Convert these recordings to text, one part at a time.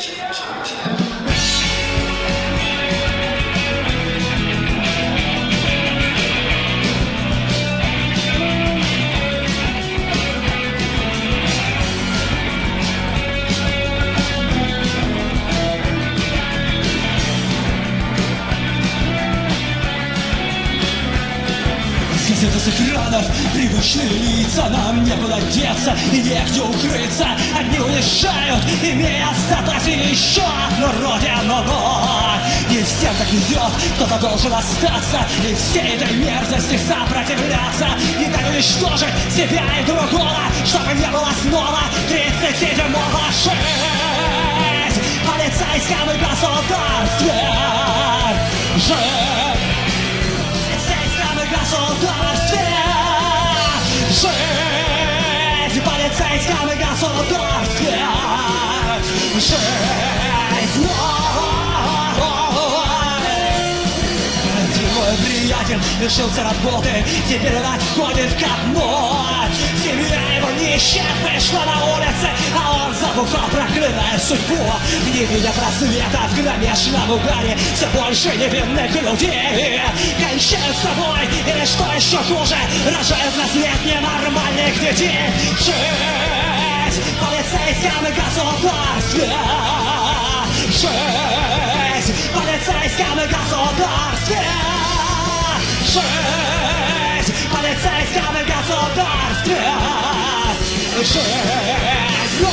Газеты с экранов, привычные лица, нам некуда деться и негде укрыться. Одни уезжают, имея в запасе еще одну родину, но не всем так везет, кто-то должен остаться и всей этой мерзости сопротивляться. Не дать уничтожить себя и другого, чтобы не было снова 37-го жить в полицейском государстве. Жить государстве, жить в полицейском государстве, жить. Мой приятель лишился работы, теперь он отходит ко дну. Семья его нищая вышла на улице, а он забухал, проклиная судьбу. Не видя просвета в кромешном угаре, все больше невинных людей кончают с собой, или что еще хуже, рожают на свет ненормальных детей. Жить в полицейском государстве, жить в полицейском государстве, жить в полицейском государстве, жить.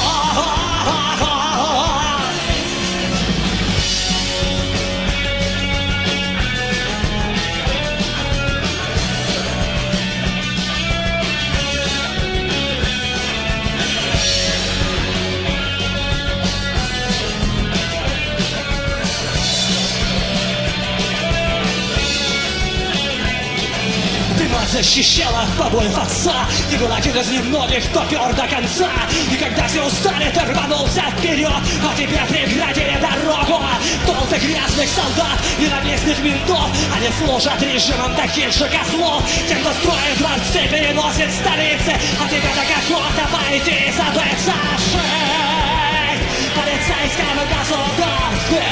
Защищала побоев отца, ты была один из немногих, кто пер до конца. И когда все устали, ты рванулся вперед, а тебе преградили дорогу толпы грязных солдат, ненавистных ментов. Они служат режимом таких же козлов, те, кто строит дворцы, переносит столицы, а тебе так охота пойти и забыться. Жить в полицейском государстве,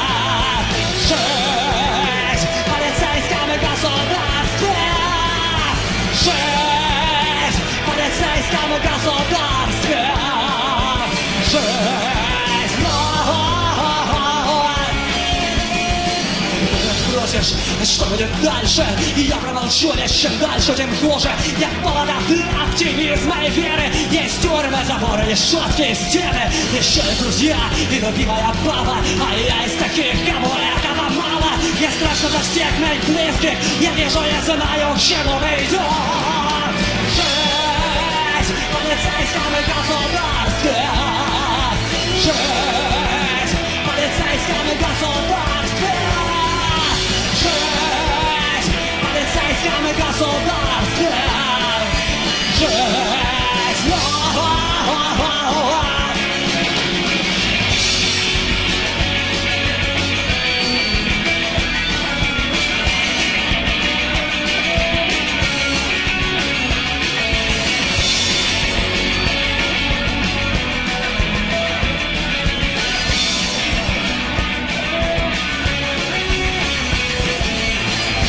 жить в полицейском государстве, жить в полицейском государстве, жить. Спросишь, что будет дальше? И я промолчу, лишь чем дальше, тем хуже. Нет повода для оптимизма и веры. Есть тюрьмы, заборы, решетки и стены. Еще и друзья, и любимая баба. А я из таких, кому этого мало. Мне страшно за всех моих близких. Я вижу, я знаю, к чему мы идем. Жить в полицейском государстве, жить в полицейском государстве, жить в полицейском государстве, жить.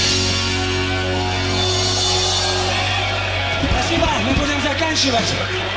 Мы будем заканчивать.